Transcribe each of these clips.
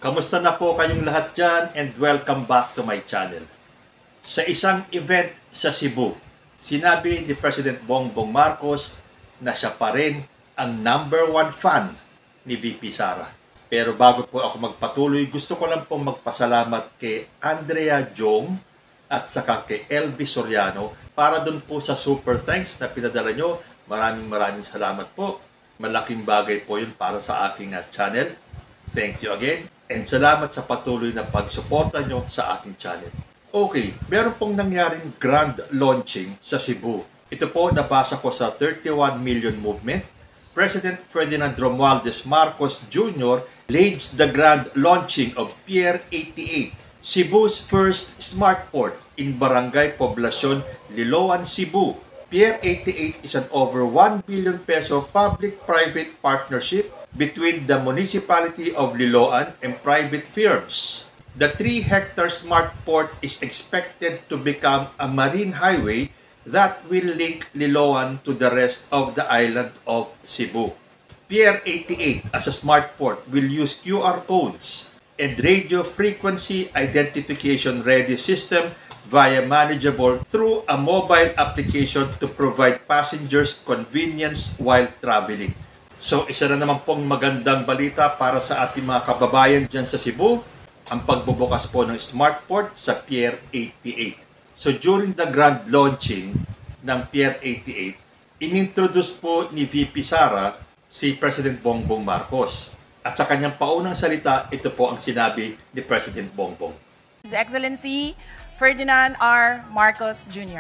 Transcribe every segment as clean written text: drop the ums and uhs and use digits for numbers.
Kamusta na po kayong lahat dyan and welcome back to my channel. Sa isang event sa Cebu, sinabi ni President Bongbong Marcos na siya pa rin ang #1 fan ni VP Sara. Pero bago po ako magpatuloy, gusto ko lang pong magpasalamat kay Andrea Jong at saka kay Elvis Soriano para dun po sa super thanks na pinadala nyo. Maraming salamat po. Malaking bagay po yun para sa aking channel. Thank you again. And salamat sa patuloy na pagsuporta nyo sa aking channel. Okay, meron pong nangyaring grand launching sa Cebu. Ito po nabasa ko sa 31 Million Movement. President Ferdinand Romualdez Marcos Jr. leads the grand launching of Pier 88, Cebu's first smart port in Barangay Poblacion, Liloan, Cebu. Pier 88 is an over 1 billion peso public-private partnership between the municipality of Liloan and private firms. The 3-hectare smart port is expected to become a marine highway that will link Liloan to the rest of the island of Cebu. Pier 88 as a smart port will use QR codes and radio frequency identification ready system via manageable through a mobile application to provide passengers convenience while traveling. So, isa na naman pong magandang balita para sa ating mga kababayan dyan sa Cebu, ang pagbubukas po ng smart port sa Pier 88. So, during the grand launching ng Pier 88, inintroduce po ni VP Sara si President Bongbong Marcos. At sa kanyang paunang salita, ito po ang sinabi ni President Bongbong. His Excellency Ferdinand R. Marcos Jr.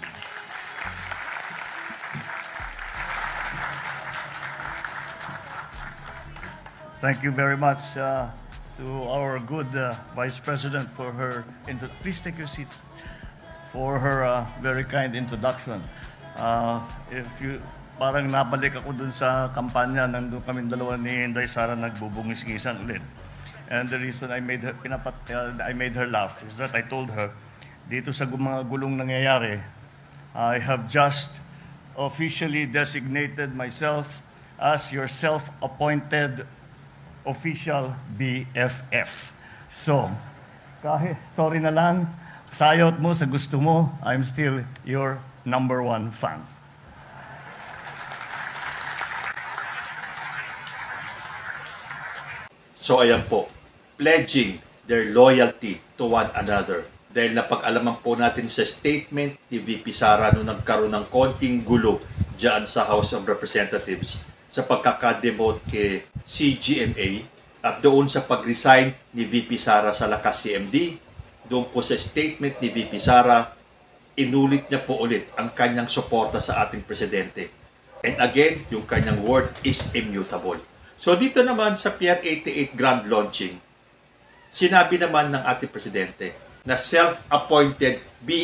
Thank you very much to our good Vice President for her please take your seats for her very kind introduction. Parang nabalik ako dun sa kampanya, nandun kami dalawa ni Inday Sara nagbubungis-ngisan ulit. And the reason I made her laugh is that I told her, dito sa mga gulong nangyayari, I have just officially designated myself as your self-appointed official BFF. So, sorry na lang, sayot mo sa gusto mo, I'm still your #1 fan. So ayan po, pledging their loyalty to one another. Dahil napag-alaman po natin sa statement ni VP Sara nung nagkaroon ng konting gulo dyan sa House of Representatives sa pagkakademote kay CGMA at doon sa pag-resign ni VP Sara sa Lakas CMD, doon po sa statement ni VP Sara, inulit niya po ulit ang kanyang suporta sa ating presidente. And again, yung kanyang word is immutable. So dito naman sa Pier 88 grand launching, sinabi naman ng ating presidente na self-appointed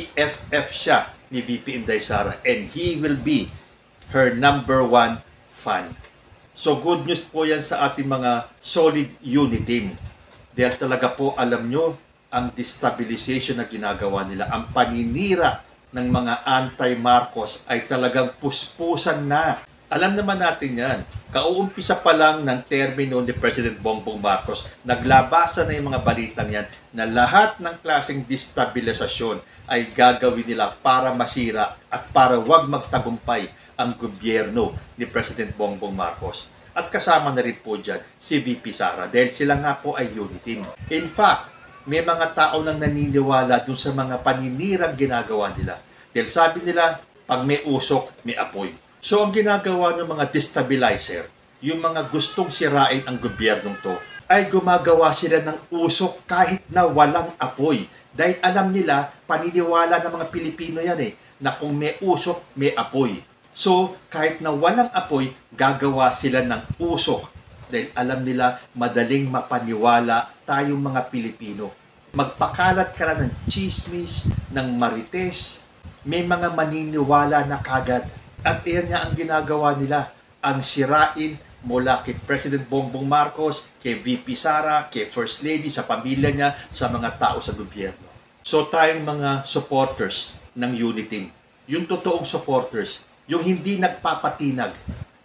BFF siya ni VP Inday Sara and he will be her #1 fan. So good news po yan sa ating mga solid unit team. Dahil talaga po alam nyo ang destabilization na ginagawa nila. Ang paninira ng mga anti-Marcos ay talagang puspusan na. Alam naman natin yan. Kauumpisa pa lang ng termino ni President Bongbong Marcos, naglabasan na yung mga balitang yan na lahat ng klaseng destabilisasyon ay gagawin nila para masira at para wag magtagumpay ang gobyerno ni President Bongbong Marcos. At kasama na rin po dyan si VP Sara dahil sila nga po ay unit team. In fact, may mga tao nang naniniwala dun sa mga paninirang ginagawa nila. Dahil sabi nila, pag may usok, may apoy. So ang ginagawa ng mga destabilizer, yung mga gustong sirain ang gobyernong to, ay gumagawa sila ng usok kahit na walang apoy. Dahil alam nila, paniniwala ng mga Pilipino yan na kung may usok, may apoy. So kahit na walang apoy, gagawa sila ng usok. Dahil alam nila, madaling mapaniwala tayong mga Pilipino. Magpakalat ka lang ng chismis, ng marites, may mga maniniwala na kagad. At iyan nga ang ginagawa nila, ang sirain mula kay President Bongbong Marcos, kay VP Sara, kay First Lady, sa pamilya niya, sa mga tao sa gobyerno. So tayong mga supporters ng unity, yung totoong supporters, yung hindi nagpapatinag,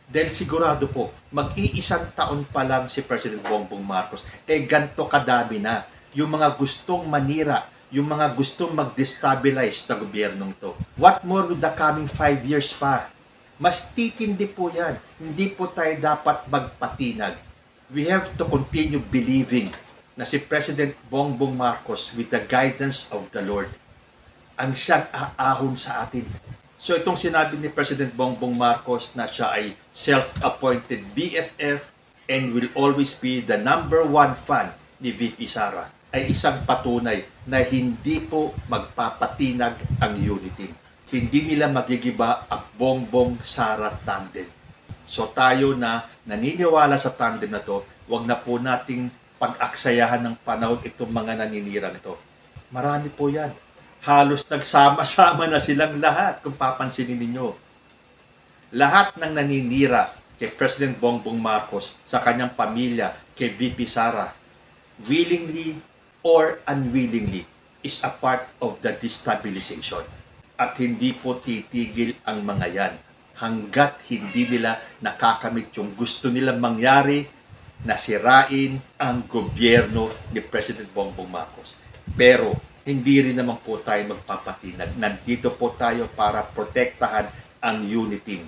Dahil sigurado po, mag-iisang taon pa lang si President Bongbong Marcos, ganito kadami na yung mga gustong manira, yung mga gustong mag-destabilize na gobyernong to. What more with the coming 5 years pa? Mas titindi po yan. Hindi po tayo dapat magpatinag. We have to continue believing na si President Bongbong Marcos, with the guidance of the Lord, ang siyang aahon sa atin. So itong sinabi ni President Bongbong Marcos na siya ay self-appointed BFF and will always be the #1 fan ni VP Sara, ay isang patunay na hindi po magpapatinag ang unity. Hindi nila magigiba ang Bongbong Sara tandem. So tayo na naniniwala sa tandem na to, wag na po nating pag-aksayahan ng panahon itong mga naninirang ito. Marami po yan. Halos nagsama-sama na silang lahat kung papansinin ninyo. Lahat ng naninira kay President Bongbong Marcos sa kanyang pamilya, kay VP Sara, willingly or unwillingly, is a part of the destabilization. At hindi po titigil ang mga yan hanggat hindi nila nakakamit yung gusto nilang mangyari, na sirain ang gobyerno ni President Bongbong Marcos. Pero hindi rin naman po tayo magpapatinag. Nandito po tayo para protektahan ang unity.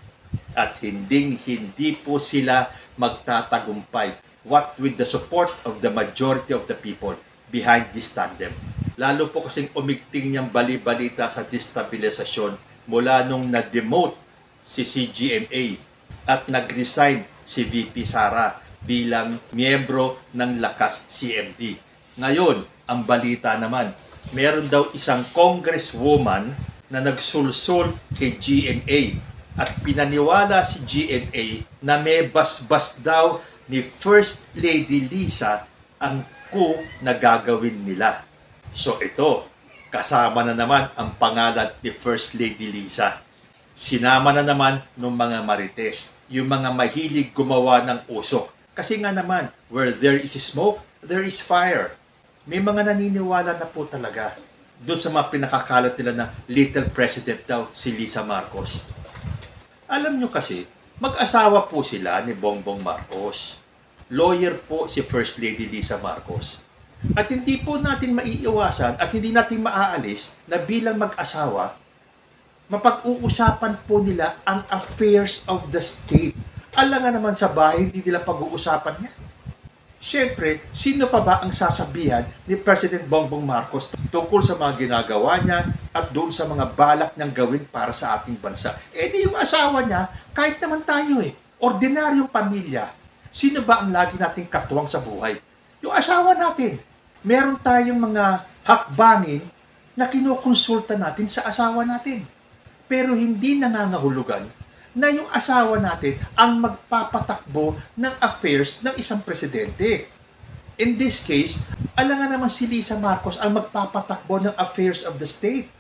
At hindi po sila magtatagumpay, what with the support of the majority of the people behind this tandem. Lalo po kasing umigting niyang bali-balita sa destabilisasyon mula nung na-demote si CGMA at nag-resign si VP Sara bilang miyembro ng Lakas CMD. Ngayon, ang balita naman, meron daw isang congresswoman na nagsulsul kay GMA at pinaniwala si GMA na may basbas daw ni First Lady Lisa ang coup na gagawin nila. So ito, kasama na naman ang pangalan ni First Lady Lisa. Sinama na naman ng mga marites, yung mga mahilig gumawa ng usok. Kasi nga naman, where there is smoke, there is fire. May mga naniniwala na po talaga doon sa mga pinakakalat nila na little president daw si Lisa Marcos. Alam nyo kasi, mag-asawa po sila ni Bongbong Marcos. Lawyer po si First Lady Lisa Marcos. At hindi po natin maiiwasan at hindi natin maaalis na bilang mag-asawa, mapag-uusapan po nila ang affairs of the state. Alam nga naman sa bahay, hindi nila pag-uusapan niya. Siyempre, sino pa ba ang sasabihan ni President Bongbong Marcos tungkol sa mga ginagawa niya at doon sa mga balak niyang gawin para sa ating bansa? Di yung asawa niya, kahit naman tayo ordinaryong pamilya, sino ba ang lagi nating katuwang sa buhay? Yung asawa natin. Meron tayong mga hakbangin na kinukonsulta natin sa asawa natin. Pero hindi nangangahulugan na yung asawa natin ang magpapatakbo ng affairs ng isang presidente. In this case, alam nga naman si Lisa Marcos ang magpapatakbo ng affairs of the state.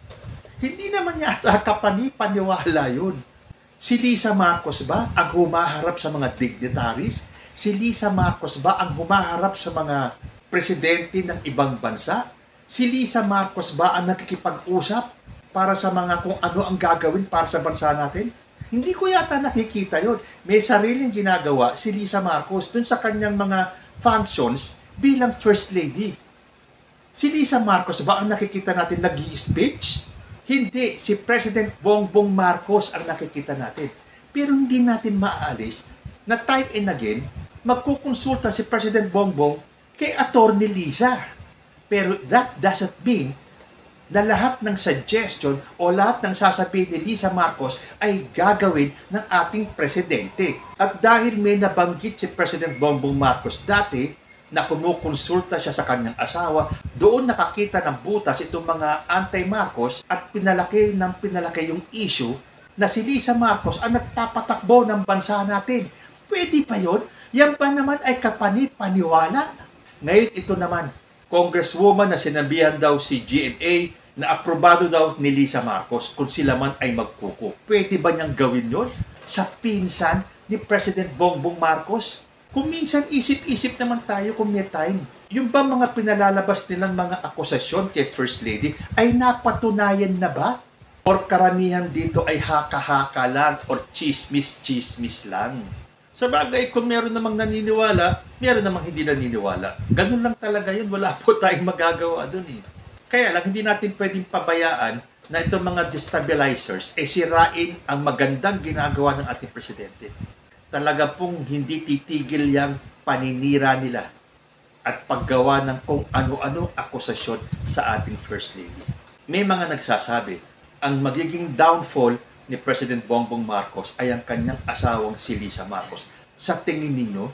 Hindi naman yata kapani-paniwala yun. Si Lisa Marcos ba ang humaharap sa mga dignitaries? Si Lisa Marcos ba ang humaharap sa mga presidente ng ibang bansa? Si Lisa Marcos ba ang nakikipag-usap para sa mga kung ano ang gagawin para sa bansa natin? Hindi ko yata nakikita yun. May sariling ginagawa si Lisa Marcos dun sa kanyang mga functions bilang First Lady. Si Lisa Marcos ba ang nakikita natin nag-i-speech? Hindi. Si President Bongbong Marcos ang nakikita natin. Pero hindi natin maaalis na time and again, magkukonsulta si President Bongbong kay Attorney Lisa. Pero that doesn't mean na lahat ng suggestion o lahat ng sasabihin ni Lisa Marcos ay gagawin ng ating presidente. At dahil may nabanggit si President Bongbong Marcos dati na kumukonsulta siya sa kanyang asawa, doon nakakita ng butas itong mga anti-Marcos at pinalaki yung issue na si Lisa Marcos ang nagpapatakbo ng bansa natin. Pwede pa yun? Yan pa naman ay kapani-paniwala. Ngayon ito naman, Congresswoman na sinabihan daw si GMA na aprobado daw ni Lisa Marcos kung sila man ay magkuko. Pwede ba niyang gawin yon sa pinsan ni President Bongbong Marcos? Kung minsan isip-isip naman tayo kung may time. Yung ba mga pinalalabas nilang mga akusasyon kay First Lady ay napatunayan na ba? or karamihan dito ay haka-haka lang or chismis-chismis lang. Sa bagay, kung meron namang naniniwala, meron namang hindi naniniwala. Ganun lang talaga yun. Wala po tayong magagawa dun eh. Kaya lang, hindi natin pwedeng pabayaan na itong mga destabilizers sirain ang magandang ginagawa ng ating presidente. Talaga pong hindi titigil yung paninira nila at paggawa ng kung ano-ano akusasyon sa ating First Lady. May mga nagsasabi, ang magiging downfall ni President Bongbong Marcos ay ang kanyang asawang si Lisa Marcos. Sa tingin ninyo,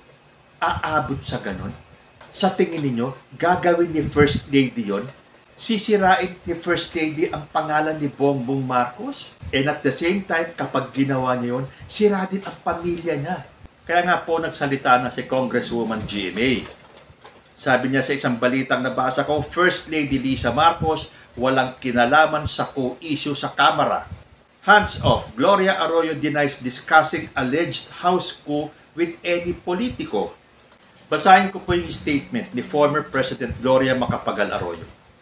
aabot sa ganon? Sa tingin ninyo, gagawin ni First Lady yon? Sisirain ni First Lady ang pangalan ni Bongbong Marcos? And at the same time, kapag ginawa niya yun, sira din ang pamilya niya. Kaya nga po nagsalita na si Congresswoman GMA. Sabi niya sa isang balitang nabasa ko, First Lady Lisa Marcos, walang kinalaman sa co-issue sa Kamara. Hands off, Gloria Arroyo denies discussing alleged house coup with any politiko. Basahin ko po yung statement ni former President Gloria Macapagal Arroyo.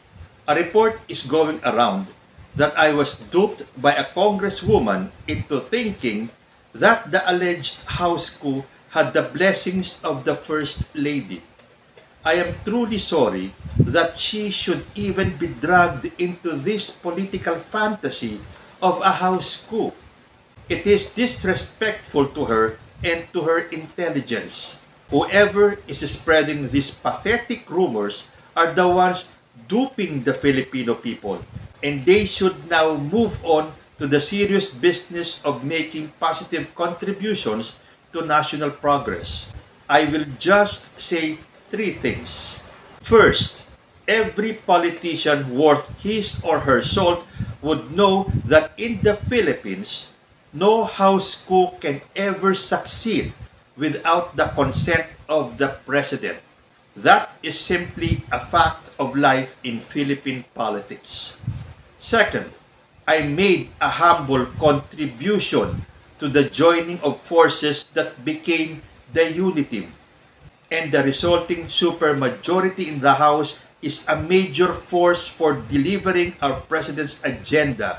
A report is going around that I was duped by a congresswoman into thinking that the alleged house coup had the blessings of the First Lady. I am truly sorry that she should even be dragged into this political fantasy of a house coup. It is disrespectful to her and to her intelligence. Whoever is spreading these pathetic rumors are the ones duping the Filipino people, and they should now move on to the serious business of making positive contributions to national progress. I will just say 3 things. First, every politician worth his or her salt would know that in the Philippines, no house coup can ever succeed without the consent of the president. That is simply a fact of life in Philippine politics. Second, I made a humble contribution to the joining of forces that became the unity, and the resulting supermajority in the House is a major force for delivering our President's agenda.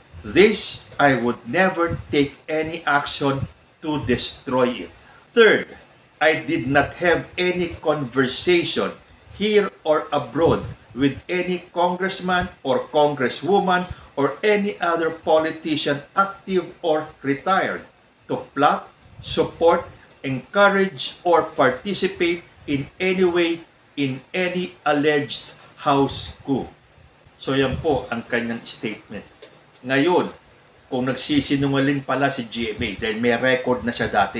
This, I would never take any action to destroy it. Third, I did not have any conversation here or abroad with any congressman or congresswoman or any other politician active or retired to plot, support, encourage, or participate in any way in any alleged house coup. So yan po ang kanyang statement. Ngayon, kung nagsisinungaling pala si GMA dahil may record na siya dati,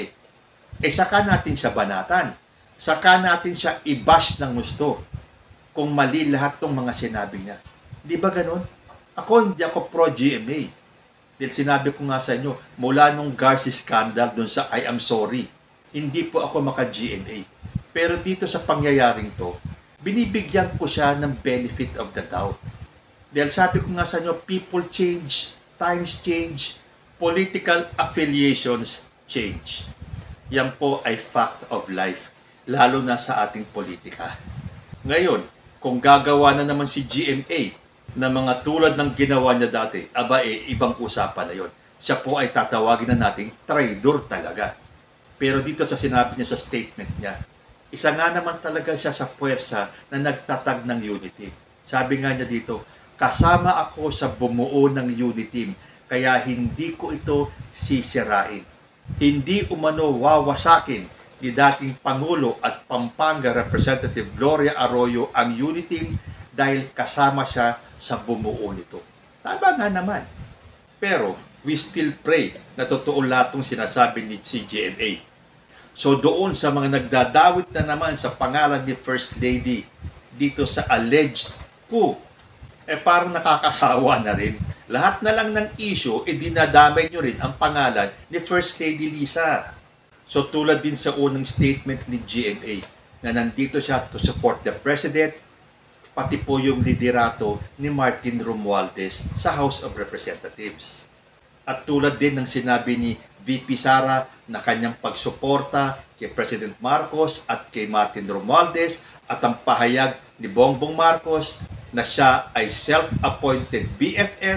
saka natin siya banatan. Saka natin siya i-bash ng gusto kung mali lahat ng mga sinabi niya. Di ba ganun? Ako, hindi ako pro-GMA. Dahil sinabi ko nga sa inyo, mula nung Garci scandal dun sa I am sorry, hindi po ako maka-GMA. Pero dito sa pangyayaring to, binibigyan ko siya ng benefit of the doubt. Dahil sabi ko nga sa inyo, people change, times change, political affiliations change. Yan po ay fact of life, lalo na sa ating politika. Ngayon, kung gagawa na naman si GMA na mga tulad ng ginawa niya dati, ibang usapan na yon. Siya po ay tatawagin na nating traidor talaga. Pero dito sa sinabi niya sa statement niya, isa nga naman talaga siya sa puwersa na nagtatag ng unity. Sabi nga niya dito, kasama ako sa bumuo ng unity, kaya hindi ko ito sisirain. Hindi umano wawasakin ni dating Pangulo at Pampanga Representative Gloria Arroyo ang unity dahil kasama siya sa bumuo nito. Tama nga naman. Pero we still pray na totoo lahat ng sinasabi ni CGMA. So doon sa mga nagdadawit na naman sa pangalan ni First Lady dito sa alleged coup, parang nakakasawa na rin. Lahat na lang ng issue, dinadamay nyo rin ang pangalan ni First Lady Lisa. So tulad din sa unang statement ni GMA na nandito siya to support the President, pati po yung liderato ni Martin Romualdez sa House of Representatives. At tulad din ng sinabi ni VP Sara na kanyang pagsuporta kay President Marcos at kay Martin Romualdez at ang pahayag ni Bongbong Marcos na siya ay self-appointed BFF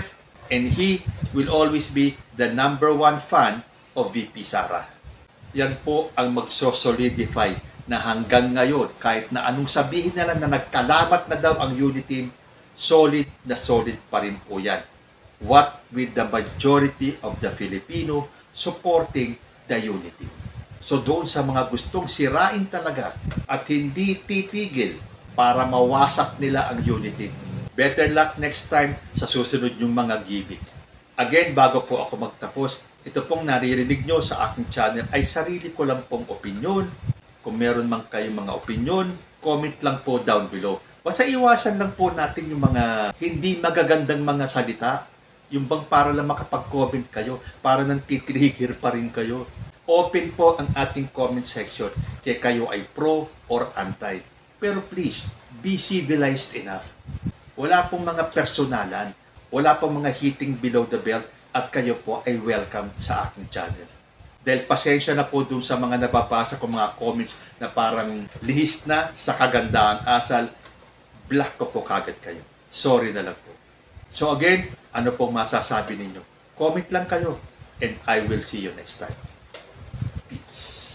And he will always be the number one fan of VP Sara. Yan po ang magsosolidify na hanggang ngayon, kahit na anong sabihin nila na nagkalamat na daw ang Uniteam, solid na solid pa rin po yan. What with the majority of the Filipino supporting the Uniteam. So doon sa mga gustong sirain talaga at hindi titigil para mawasak nila ang Uniteam, better luck next time sa susunod yung mga gimmick. Again, bago po ako magtapos, ito pong naririnig nyo sa aking channel ay sarili ko lang pong opinion. Kung meron man kayong mga opinion, comment lang po down below. Basta iwasan lang po natin yung mga hindi magagandang mga salita. Yung bang para lang makapag-comment kayo, para nang titrigger pa rin kayo. Open po ang ating comment section kaya kayo ay pro or anti. Pero please, be civilized enough. Wala pong mga personalan, wala pong mga hitting below the belt at kayo po ay welcome sa aking channel. Dahil pasensya na po dun sa mga nababasa ko mga comments na parang lihis na sa kagandang asal, black ko po kagad kayo. Sorry na lang po. So again, ano pong masasabi ninyo? Comment lang kayo and I will see you next time. Peace.